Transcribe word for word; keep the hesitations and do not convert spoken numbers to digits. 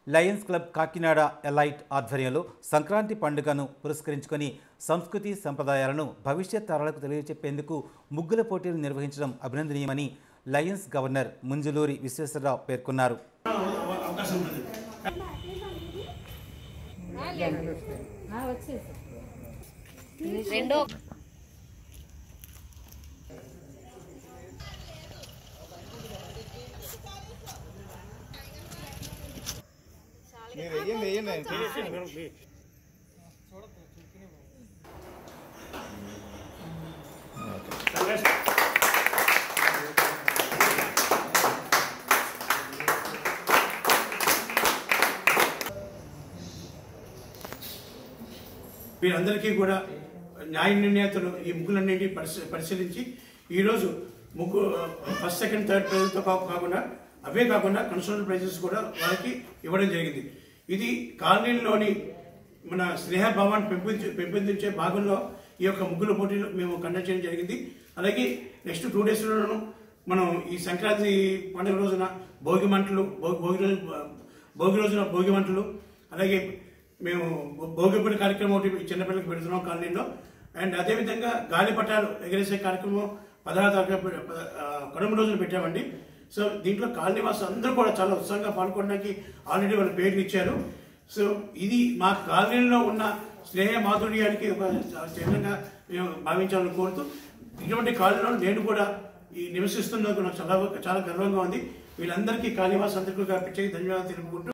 Lions club Kakinada elite ఆధ్వర్యంలో సంక్రాంతి పండుగను పురస్కరించుకొని సంస్కృతి సంప్రదాయాలను భవిష్యత్ తరాలకు తెలియజెప్పేందుకు ముగ్గుల పోటీలు నిర్వహించడం అభినందనీయమని లయన్స్ గవర్నర్ ముంజులూరి విశ్వేశ్వరరావు పేర్కొన్నారు. వీరందరికీ కూడా న్యాయ నిర్ణేతలు ఈ ముగ్గులన్నింటినీ పరిశీలించి ఈరోజు ముగ్గు ఫస్ట్ సెకండ్ థర్డ్ ప్రైజ్తో కాకుండా అవే కాకుండా కన్సోల్ ప్రైజెస్ కూడా వాళ్ళకి ఇవ్వడం జరిగింది. ఇది కాలనీలోని మన స్నేహభావాన్ని పెంపొంది పెంపొందించే భాగంలో ఈ యొక్క ముగ్గుల పోటీలు మేము కండక్ట్ చేయడం జరిగింది. అలాగే నెక్స్ట్ టూ డేస్లోనూ మనం ఈ సంక్రాంతి పండుగ రోజున భోగి మంటలు భోగి రోజు భోగి రోజున భోగి మంటలు అలాగే మేము భోగిపూట కార్యక్రమం ఒకటి చిన్నపిల్లలకు పెడుతున్నాం కాలనీలో. అండ్ అదేవిధంగా గాలిపటాలు ఎగరేసే కార్యక్రమం పదహారు తారీఖు కనుమ రోజున పెట్టామండి. సో దీంట్లో కాలనీ వాసులు అందరూ కూడా చాలా ఉత్సాహంగా పాల్గొనడానికి ఆల్రెడీ వాళ్ళు పేర్లు ఇచ్చారు. సో ఇది మా కాలనీలో ఉన్న స్నేహ మాధుర్యానికి ఒక చిహ్నంగా మేము భావించాలని కోరుతూ ఇటువంటి కాలనీలో నేను కూడా ఈ నివసిస్తున్నందుకు నాకు చాలా చాలా గర్వంగా ఉంది. వీళ్ళందరికీ కాలనీవాసు అందరికీ ప్రత్యేక ధన్యవాదాలు తెలుపుకుంటూ